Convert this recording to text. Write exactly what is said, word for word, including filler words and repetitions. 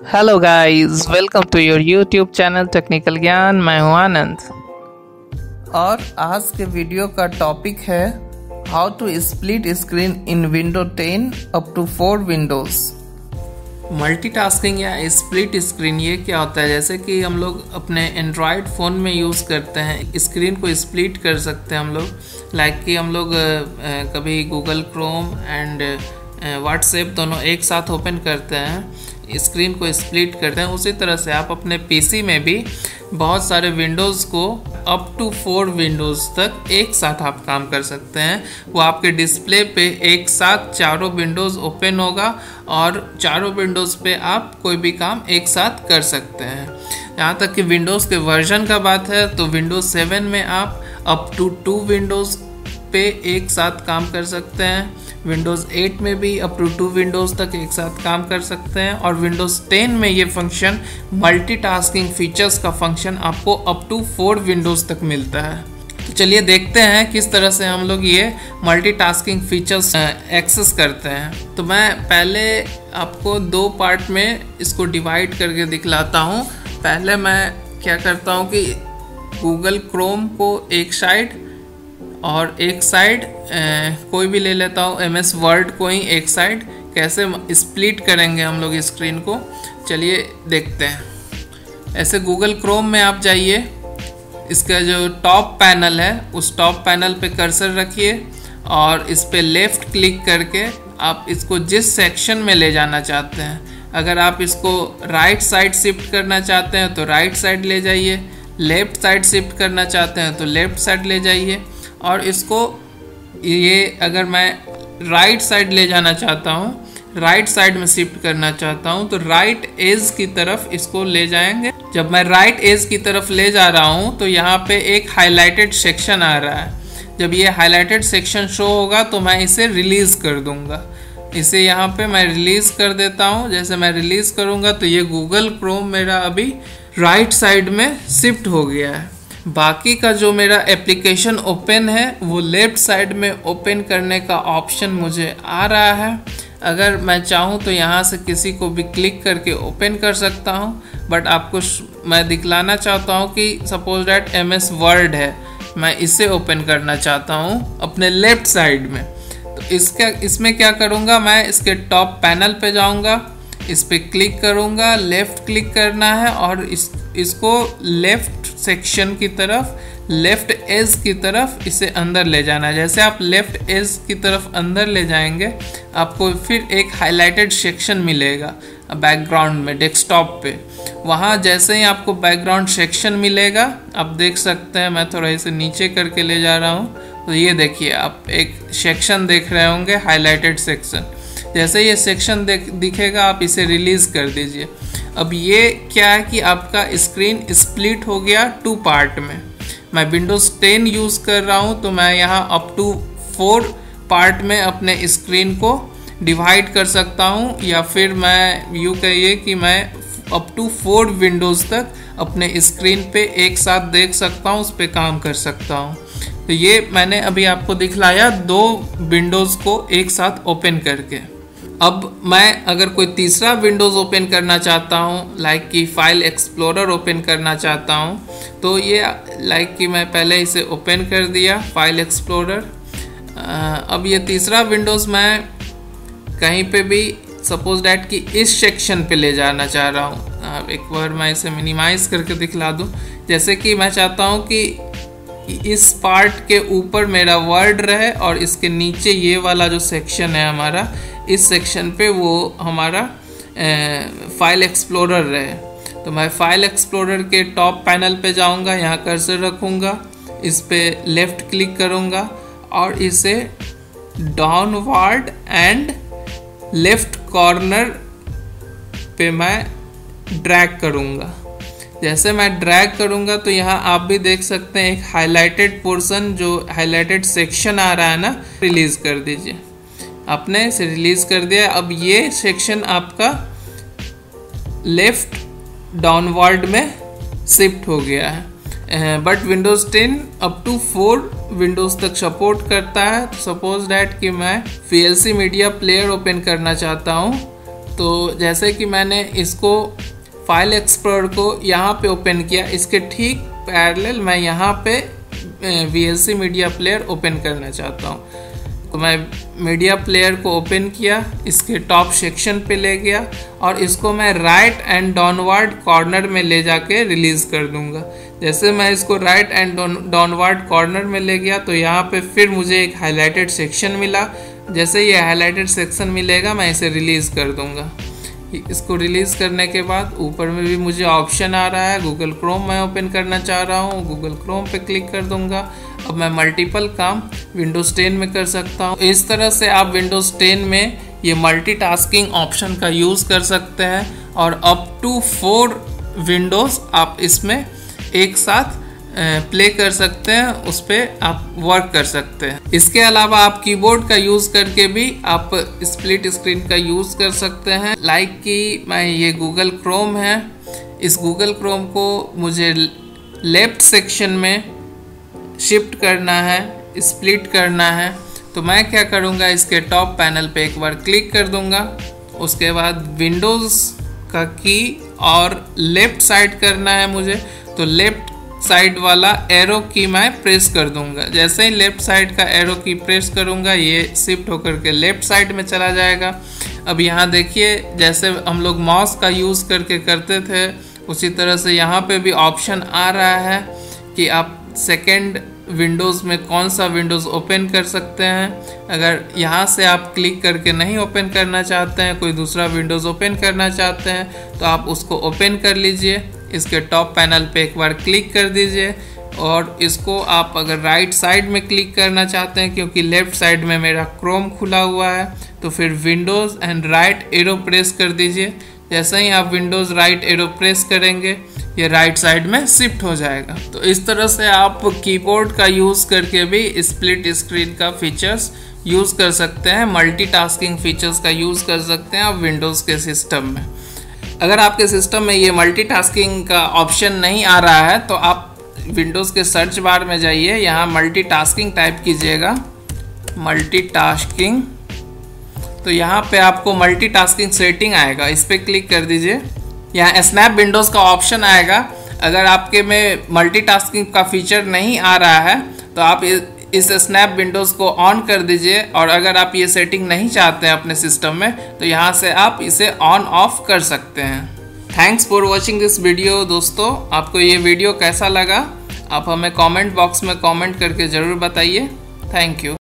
Hello guys, welcome to your YouTube channel technical Gyan. मैं हूं आनंद और आज के वीडियो का टॉपिक है how to split screen in Windows ten up to four Windows. Multitasking या स्प्लिट स्क्रीन ये क्या होता है? जैसे कि हम लोग अपने एंड्रॉयड फ़ोन में यूज़ करते हैं, स्क्रीन को स्प्लिट कर सकते हैं हम लोग। लाइक कि हम लोग कभी गूगल क्रोम एंड व्हाट्सएप दोनों एक साथ ओपन करते हैं, स्क्रीन को स्प्लिट करते हैं। उसी तरह से आप अपने पीसी में भी बहुत सारे विंडोज़ को अप टू फोर विंडोज़ तक एक साथ आप काम कर सकते हैं। वो आपके डिस्प्ले पे एक साथ चारों विंडोज़ ओपन होगा और चारों विंडोज़ पे आप कोई भी काम एक साथ कर सकते हैं। यहाँ तक कि विंडोज़ के वर्जन का बात है तो विंडोज़ सेवन में आप अप टू टू विंडोज़ पे एक साथ काम कर सकते हैं। विंडोज़ एट में भी अप टू टू विंडोज़ तक एक साथ काम कर सकते हैं और विंडोज़ टेन में ये फंक्शन मल्टीटास्किंग फीचर्स का फंक्शन आपको अप टू फोर विंडोज़ तक मिलता है। तो चलिए देखते हैं किस तरह से हम लोग ये मल्टीटास्किंग फीचर्स एक्सेस करते हैं। तो मैं पहले आपको दो पार्ट में इसको डिवाइड करके दिखलाता हूँ। पहले मैं क्या करता हूँ कि गूगल क्रोम को एक साइड और एक साइड कोई भी ले लेता हूँ, एम एस वर्ड को ही एक साइड। कैसे स्प्लिट करेंगे हम लोग स्क्रीन को, चलिए देखते हैं। ऐसे गूगल क्रोम में आप जाइए, इसका जो टॉप पैनल है उस टॉप पैनल पे कर्सर रखिए और इस पे लेफ़्ट क्लिक करके आप इसको जिस सेक्शन में ले जाना चाहते हैं, अगर आप इसको राइट साइड शिफ्ट करना चाहते हैं तो राइट साइड ले जाइए, लेफ़्ट साइड शिफ्ट करना चाहते हैं तो लेफ़्ट साइड ले जाइए। और इसको ये अगर मैं राइट साइड ले जाना चाहता हूँ, राइट साइड में शिफ्ट करना चाहता हूँ तो राइट एज की तरफ इसको ले जाएंगे। जब मैं राइट एज की तरफ ले जा रहा हूँ तो यहाँ पे एक हाईलाइटेड सेक्शन आ रहा है। जब ये हाईलाइटेड सेक्शन शो होगा तो मैं इसे रिलीज़ कर दूँगा। इसे यहाँ पे मैं रिलीज़ कर देता हूँ। जैसे मैं रिलीज़ करूँगा तो ये गूगल क्रोम मेरा अभी राइट साइड में शिफ्ट हो गया है। बाकी का जो मेरा एप्लीकेशन ओपन है वो लेफ़्ट साइड में ओपन करने का ऑप्शन मुझे आ रहा है। अगर मैं चाहूँ तो यहाँ से किसी को भी क्लिक करके ओपन कर सकता हूँ, बट आपको मैं दिखलाना चाहता हूँ कि suppose that M S Word है, मैं इसे ओपन करना चाहता हूँ अपने लेफ़्ट साइड में। तो इसका इसमें क्या करूँगा, मैं इसके टॉप पैनल पे जाऊँगा, इस पर क्लिक करूँगा, लेफ़्ट क्लिक करना है और इस इसको लेफ़्ट सेक्शन की तरफ, लेफ़्ट एज की तरफ इसे अंदर ले जाना है। जैसे आप लेफ़्ट एज की तरफ अंदर ले जाएंगे आपको फिर एक हाईलाइटेड सेक्शन मिलेगा बैकग्राउंड में, डेस्कटॉप पे। वहाँ जैसे ही आपको बैकग्राउंड सेक्शन मिलेगा, आप देख सकते हैं, मैं थोड़ा इसे नीचे करके ले जा रहा हूँ तो ये देखिए आप एक सेक्शन देख रहे होंगे, हाईलाइटेड सेक्शन। जैसे ये सेक्शन दिखेगा आप इसे रिलीज़ कर दीजिए। अब ये क्या है कि आपका स्क्रीन स्प्लिट हो गया टू पार्ट में। मैं विंडोज़ टेन यूज़ कर रहा हूँ तो मैं यहाँ अप टू फोर पार्ट में अपने स्क्रीन को डिवाइड कर सकता हूँ, या फिर मैं यूँ कहिए कि मैं अप टू फोर विंडोज़ तक अपने स्क्रीन पे एक साथ देख सकता हूँ, उस पर काम कर सकता हूँ। तो ये मैंने अभी आपको दिखलाया दो विंडोज़ को एक साथ ओपन करके। अब मैं अगर कोई तीसरा विंडोज़ ओपन करना चाहता हूँ, लाइक कि फाइल एक्सप्लोरर ओपन करना चाहता हूँ, तो ये लाइक कि मैं पहले इसे ओपन कर दिया फाइल एक्सप्लोरर। अब ये तीसरा विंडोज़ मैं कहीं पे भी सपोज डैट कि इस सेक्शन पे ले जाना चाह रहा हूँ। एक बार मैं इसे मिनिमाइज़ करके दिखला दूँ। जैसे कि मैं चाहता हूँ कि इस पार्ट के ऊपर मेरा वर्ड रहे और इसके नीचे ये वाला जो सेक्शन है हमारा, इस सेक्शन पे वो हमारा फाइल एक्सप्लोरर रहे। तो मैं फाइल एक्सप्लोरर के टॉप पैनल पे जाऊंगा, यहाँ कर्सर रखूँगा, इस पे लेफ़्ट क्लिक करूँगा और इसे डाउनवर्ड एंड लेफ़्ट कॉर्नर पे मैं ड्रैग करूँगा। जैसे मैं ड्रैग करूँगा तो यहाँ आप भी देख सकते हैं एक हाईलाइटेड पोर्शन, जो हाईलाइटेड सेक्शन आ रहा है ना, रिलीज़ कर दीजिए। आपने इसे रिलीज़ कर दिया। अब ये सेक्शन आपका लेफ़्ट डाउनवर्ड में शिफ्ट हो गया है। But Windows ten up to four Windows तक सपोर्ट करता है। तो सपोज डैट कि मैं V L C media player open करना चाहता हूँ तो जैसे कि मैंने इसको फाइल एक्सप्लोरर को यहाँ पे ओपन किया, इसके ठीक पैरेलल मैं यहाँ पे V L C media player open करना चाहता हूँ। तो मैं मीडिया प्लेयर को ओपन किया, इसके टॉप सेक्शन पे ले गया और इसको मैं राइट एंड डाउनवर्ड कॉर्नर में ले जाके रिलीज़ कर दूंगा। जैसे मैं इसको राइट एंड डाउनवर्ड कॉर्नर में ले गया तो यहाँ पे फिर मुझे एक हाईलाइटेड सेक्शन मिला। जैसे ये हाईलाइटेड सेक्शन मिलेगा मैं इसे रिलीज़ कर दूंगा। इसको रिलीज़ करने के बाद ऊपर में भी मुझे ऑप्शन आ रहा है, गूगल क्रोम मैं ओपन करना चाह रहा हूँ, गूगल क्रोम पे क्लिक कर दूंगा। अब मैं मल्टीपल काम विंडोज़ टेन में कर सकता हूँ। इस तरह से आप विंडोज़ टेन में ये मल्टीटास्किंग ऑप्शन का यूज़ कर सकते हैं और अप टू फोर विंडोज़ आप इसमें एक साथ प्ले कर सकते हैं, उस पर आप वर्क कर सकते हैं। इसके अलावा आप कीबोर्ड का यूज़ करके भी आप स्प्लिट स्क्रीन का यूज़ कर सकते हैं। लाइक कि मैं ये गूगल क्रोम है, इस गूगल क्रोम को मुझे लेफ्ट सेक्शन में शिफ्ट करना है, स्प्लिट करना है, तो मैं क्या करूँगा, इसके टॉप पैनल पे एक बार क्लिक कर दूँगा। उसके बाद विंडोज़ का की और लेफ़्ट साइड करना है मुझे, तो लेफ़्ट साइड वाला एरो की मैं प्रेस कर दूंगा। जैसे ही लेफ़्ट साइड का एरो की प्रेस करूंगा ये शिफ्ट होकर के लेफ़्ट साइड में चला जाएगा। अब यहाँ देखिए, जैसे हम लोग माउस का यूज़ करके करते थे उसी तरह से यहाँ पे भी ऑप्शन आ रहा है कि आप सेकेंड विंडोज़ में कौन सा विंडोज़ ओपन कर सकते हैं। अगर यहाँ से आप क्लिक करके नहीं ओपन करना चाहते हैं, कोई दूसरा विंडोज़ ओपन करना चाहते हैं, तो आप उसको ओपन कर लीजिए। इसके टॉप पैनल पे एक बार क्लिक कर दीजिए और इसको आप अगर राइट साइड में क्लिक करना चाहते हैं, क्योंकि लेफ़्ट साइड में मेरा क्रोम खुला हुआ है, तो फिर Windows and right arrow press कर दीजिए। जैसे ही आप विंडोज़ राइट एरो प्रेस करेंगे ये राइट साइड में शिफ्ट हो जाएगा। तो इस तरह से आप कीबोर्ड का यूज़ करके भी स्प्लिट स्क्रीन का फीचर्स यूज़ कर सकते हैं, मल्टीटास्किंग फीचर्स का यूज़ कर सकते हैं आप विंडोज़ के सिस्टम में। अगर आपके सिस्टम में ये मल्टीटास्किंग का ऑप्शन नहीं आ रहा है तो आप विंडोज़ के सर्च बार में जाइए, यहाँ मल्टीटास्किंग टाइप कीजिएगा, मल्टीटास्किंग, तो यहाँ पे आपको मल्टीटास्किंग सेटिंग आएगा, इस पर क्लिक कर दीजिए। यहाँ स्नैप विंडोज़ का ऑप्शन आएगा। अगर आपके में मल्टीटास्किंग का फीचर नहीं आ रहा है तो आप इस स्नैप विंडोज़ को ऑन कर दीजिए, और अगर आप ये सेटिंग नहीं चाहते हैं अपने सिस्टम में तो यहाँ से आप इसे ऑन ऑफ कर सकते हैं। Thanks for watching this video. दोस्तों, आपको ये वीडियो कैसा लगा आप हमें कमेंट बॉक्स में कमेंट करके ज़रूर बताइए। Thank you.